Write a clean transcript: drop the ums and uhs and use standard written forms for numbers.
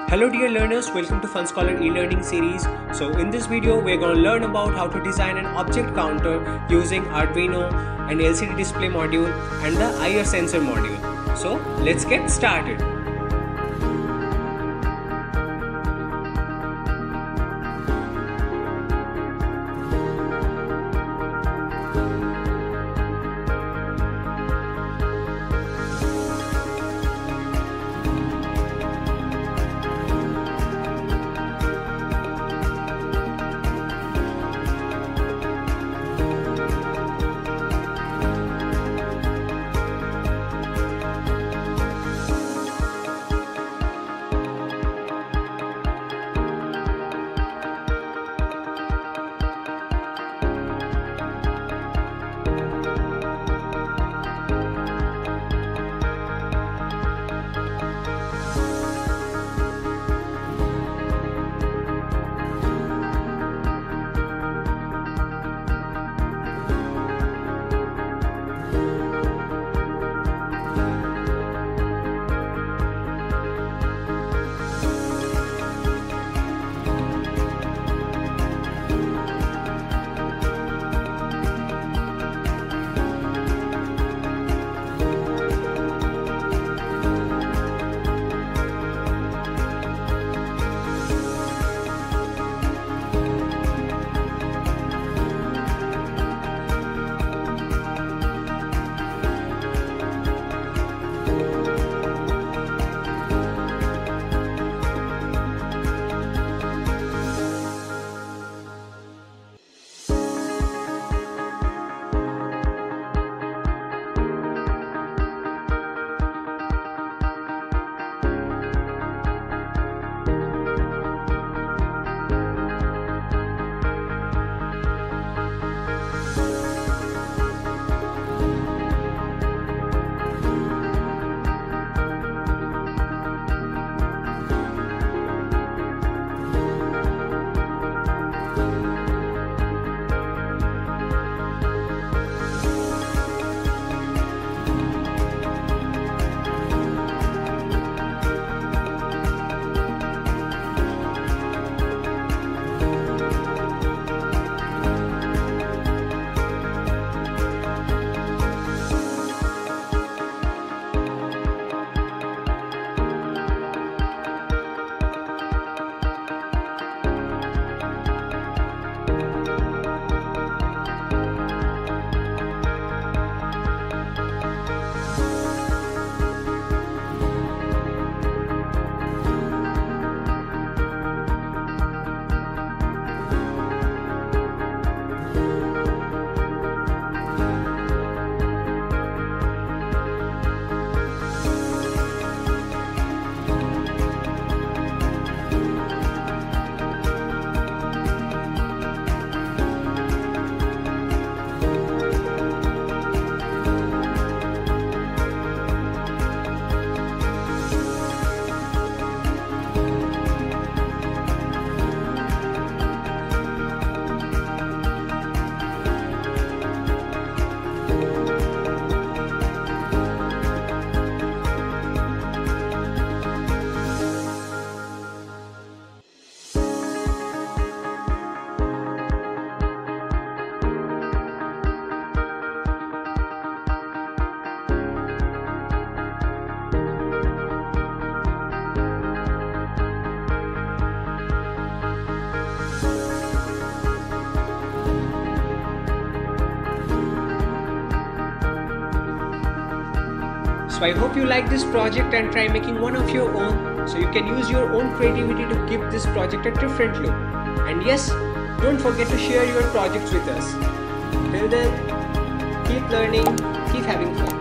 Hello dear learners, welcome to Fun Scholar e-learning series. So in this video we're going to learn about how to design an object counter using Arduino, an LCD display module and the IR sensor module. So let's get started. So I hope you like this project and try making one of your own, so you can use your own creativity to give this project a different look. And yes, don't forget to share your projects with us. Till then, keep learning, keep having fun.